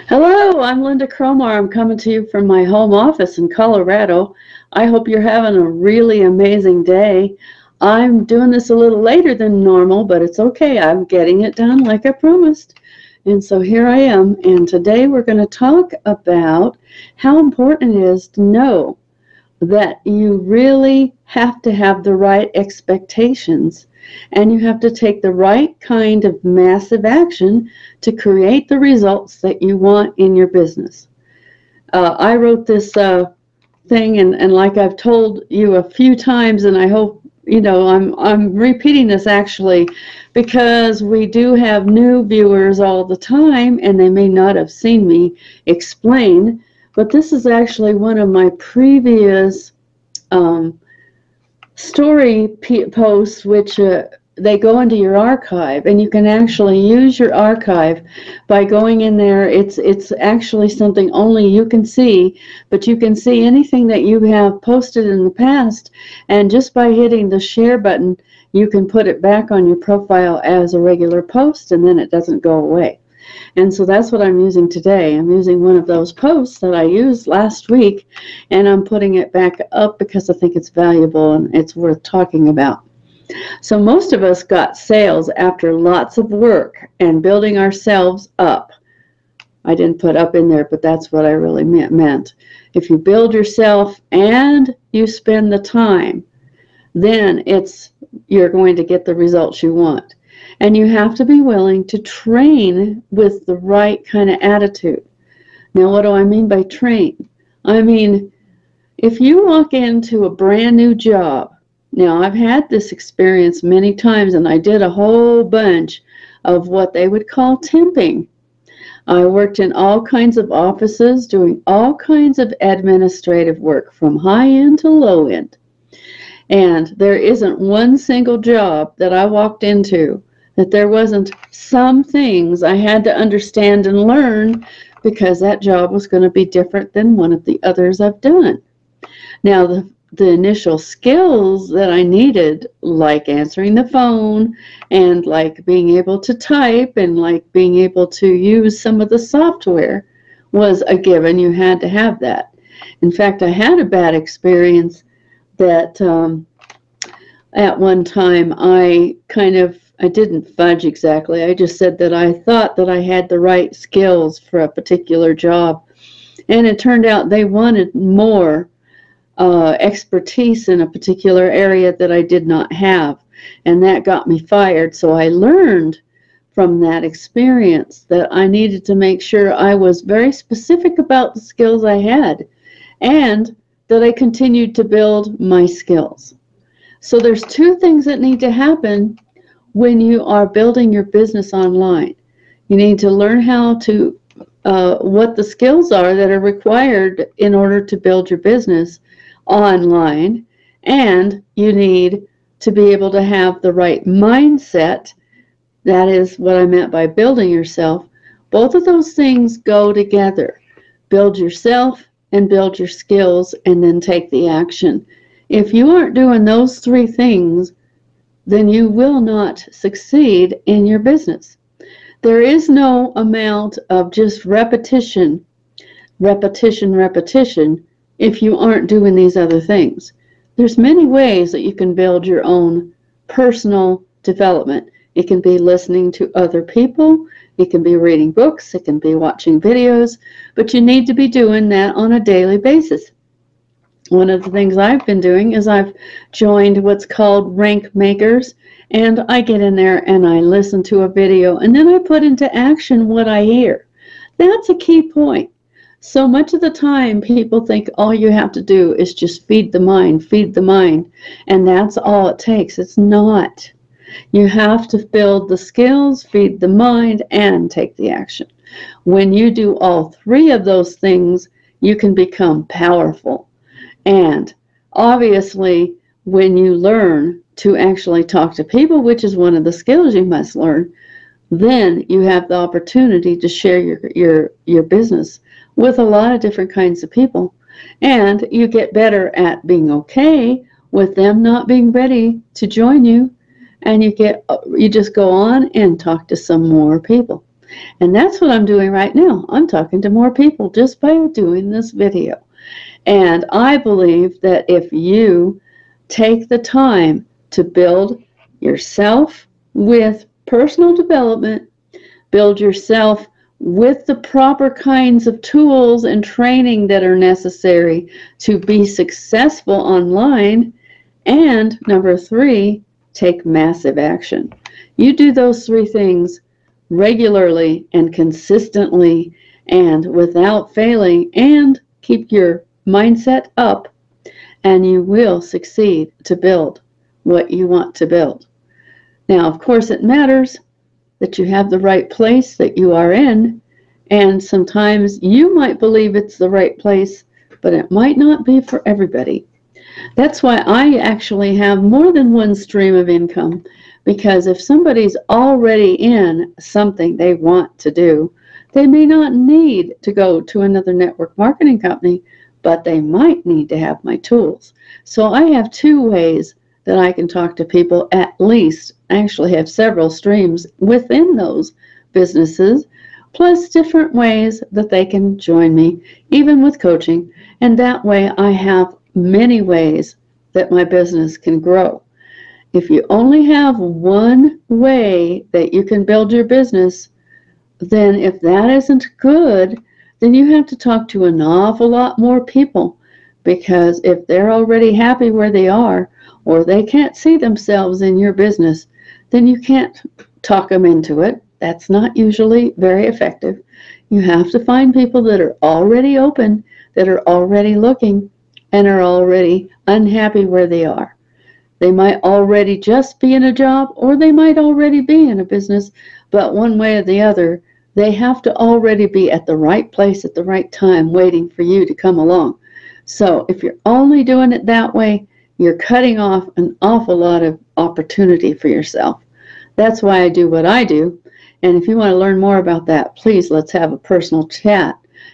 Hello, I'm Lynda Cromar. I'm coming to you from my home office in Colorado. I hope you're having a really amazing day. I'm doing this a little later than normal, but it's okay. I'm getting it done like I promised. And so here I am. And today we're going to talk about how important it is to know that you really have to have the right expectations and you have to take the right kind of massive action to create the results that you want in your business. I wrote this thing, and like I've told you a few times, and I hope I'm repeating this actually because we do have new viewers all the time, and they may not have seen me explain. But this is actually one of my previous story posts, which they go into your archive, and you can actually use your archive by going in there. It's actually something only you can see, but you can see anything that you have posted in the past, and just by hitting the share button, you can put it back on your profile as a regular post, and then it doesn't go away. And so that's what I'm using today. I'm using one of those posts that I used last week, and I'm putting it back up because I think it's valuable and it's worth talking about. So most of us got sales after lots of work and building ourselves up. I didn't put up in there, but that's what I really meant. If you build yourself and you spend the time, then you're going to get the results you want. And you have to be willing to train with the right kind of attitude. Now, what do I mean by train? I mean, if you walk into a brand new job, now I've had this experience many times, and I did a whole bunch of what they would call temping. I worked in all kinds of offices doing all kinds of administrative work from high end to low end. And there isn't one single job that I walked into that there wasn't some things I had to understand and learn, because that job was going to be different than one of the others I've done. Now, the initial skills that I needed, like answering the phone and like being able to type and like being able to use some of the software, was a given. You had to have that. In fact, I had a bad experience that at one time I didn't fudge exactly. I just said that I thought that I had the right skills for a particular job. And it turned out they wanted more expertise in a particular area that I did not have. And that got me fired. So I learned from that experience that I needed to make sure I was very specific about the skills I had, and that I continued to build my skills. So there's two things that need to happen when you are building your business online. You need to learn how to, what the skills are that are required in order to build your business online, and you need to be able to have the right mindset. That is what I meant by building yourself. Both of those things go together. Build yourself and build your skills, and then take the action. If you aren't doing those three things, then you will not succeed in your business. There is no amount of just repetition, if you aren't doing these other things. There's many ways that you can build your own personal development. It can be listening to other people, it can be reading books, it can be watching videos, but you need to be doing that on a daily basis. One of the things I've been doing is I've joined what's called Rank Makers, and I get in there and I listen to a video, and then I put into action what I hear. That's a key point. So much of the time people think all you have to do is just feed the mind, and that's all it takes. It's not. You have to build the skills, feed the mind, and take the action. When you do all three of those things, you can become powerful. And obviously, when you learn to actually talk to people, which is one of the skills you must learn, then you have the opportunity to share your business with a lot of different kinds of people. And you get better at being okay with them not being ready to join you, and you just go on and talk to some more people. And that's what I'm doing right now. I'm talking to more people just by doing this video. And I believe that if you take the time to build yourself with personal development, build yourself with the proper kinds of tools and training that are necessary to be successful online, and number 3, take massive action. You do those 3 things regularly and consistently and without failing, and keep your mindset up, and you will succeed to build what you want to build. Now, of course, it matters that you have the right place that you are in, and sometimes you might believe it's the right place, but it might not be for everybody. That's why I actually have more than one stream of income, because if somebody's already in something they want to do, they may not need to go to another network marketing company, but they might need to have my tools. So I have 2 ways that I can talk to people, at least. I actually have several streams within those businesses, plus different ways that they can join me, even with coaching. And that way I have many ways that my business can grow. If you only have one way that you can build your business, then if that isn't good, then you have to talk to an awful lot more people, because if they're already happy where they are, or they can't see themselves in your business, then you can't talk them into it. That's not usually very effective. You have to find people that are already open, that are already looking, and are already unhappy where they are. They might already just be in a job, or they might already be in a business, but one way or the other, they have to already be at the right place at the right time, waiting for you to come along. So if you're only doing it that way, you're cutting off an awful lot of opportunity for yourself. That's why I do what I do. And if you want to learn more about that, please let's have a personal chat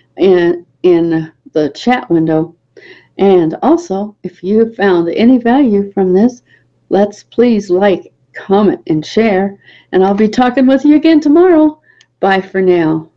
in the chat window. And also, if you found any value from this, let's please like, comment, and share. And I'll be talking with you again tomorrow. Bye for now.